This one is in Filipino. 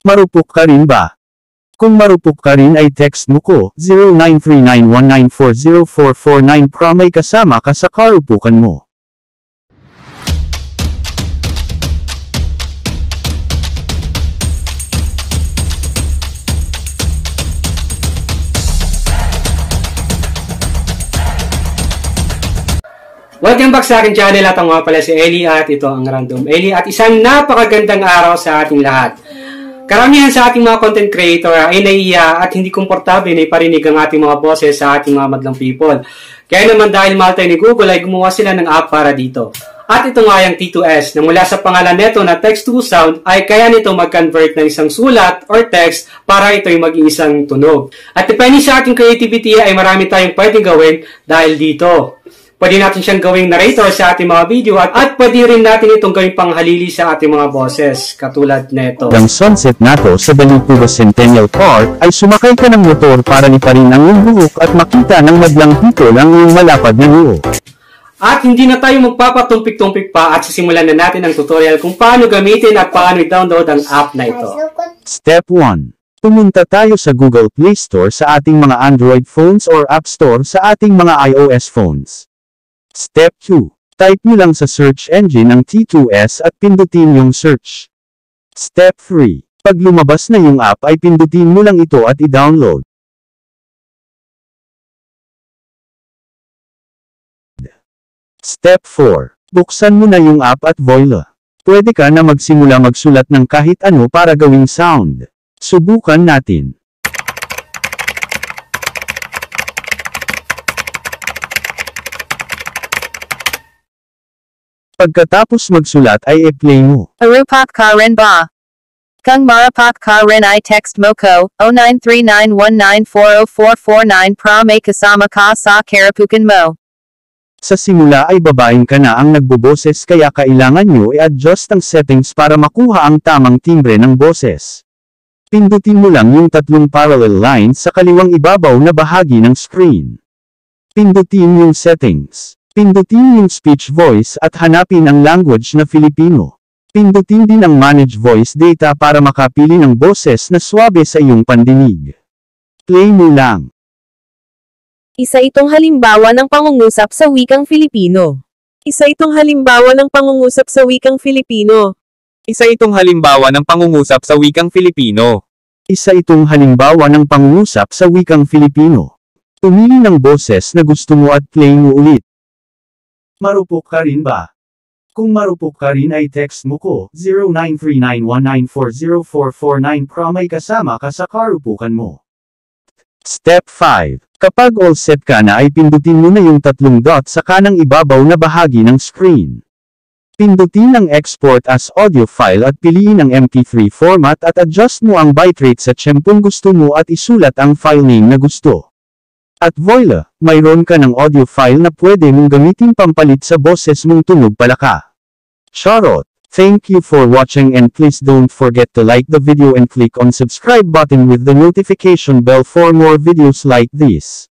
Marupok ka rin ba? Kung marupok ka rin ay text mo ko, 093919404449 para may kasama ka sa karupukan mo. Welcome back sa aking channel at ang mga pala si Eli at ito ang Random Eli at isang napakagandang araw sa ating lahat. Karamihan sa ating mga content creator ay naiiya at hindi komportable na iparinig ang ating mga boses sa ating mga madlang people. Kaya naman dahil mahal tayo ni Google ay gumawa sila ng app para dito. At ito nga yung T2S na mula sa pangalan nito na text to sound ay kaya nito mag-convert ng isang sulat or text para ito'y maging isang tunog. At depende sa ating creativity ay marami tayong pwedeng gawin dahil dito. Pwede natin siyang gawing narrator sa ating mga video at pwede rin natin itong gawing panghalili sa ating mga boses, katulad neto. Ang sunset nato sa Balinturo Centennial Park ay sumakay ka ng motor para liparin ang iyong buhok at makita ng madlang pitol ang iyong malapad na noo. At hindi na tayo magpapatumpik-tumpik pa at sisimulan na natin ang tutorial kung paano gamitin at paano i-download ang app na ito. Step 1. Pumunta tayo sa Google Play Store sa ating mga Android phones or App Store sa ating mga iOS phones. Step 2. Type nyo lang sa search engine ang T2S at pindutin yung search. Step 3. Pag lumabas na yung app ay pindutin mo lang ito at i-download. Step 4. Buksan mo na yung app at voila. Pwede ka na magsimula magsulat ng kahit ano para gawing sound. Subukan natin. Pagkatapos magsulat ay i-play mo. Arupak ka rin ba? Kung marapak ka rin ay text mo ko, 093919404449 para may kasama ka sa karapukan mo. Sa simula ay babaeng ka na ang nagboboses kaya kailangan nyo i-adjust ang settings para makuha ang tamang timbre ng boses. Pindutin mo lang yung tatlong parallel lines sa kaliwang ibabaw na bahagi ng screen. Pindutin yung settings. Pindutin yung speech voice at hanapin ang language na Filipino. Pindutin din ang manage voice data para makapili ng boses na swabe sa iyong pandinig. Play mo lang. Isa itong halimbawa ng pangungusap sa wikang Filipino. Isa itong halimbawa ng pangungusap sa wikang Filipino. Isa itong halimbawa ng pangungusap sa wikang Filipino. Isa itong halimbawa ng pangungusap sa wikang Filipino. Pumili ng boses na gusto mo at play mo ulit. Marupok ka rin ba? Kung marupok ka rin ay text mo ko, 093919404449 para may kasama ka sa karupukan mo. Step 5. Kapag all set ka na ay pindutin mo na yung tatlong dot sa kanang ibabaw na bahagi ng screen. Pindutin ang export as audio file at piliin ang MP3 format at adjust mo ang bitrate sa tiyempong gusto mo at isulat ang file name na gusto. At voila, mayroon ka ng audio file na pwede mong gamitin pampalit sa boses mong tunog palaka. Charot! Thank you for watching and please don't forget to like the video and click on subscribe button with the notification bell for more videos like this.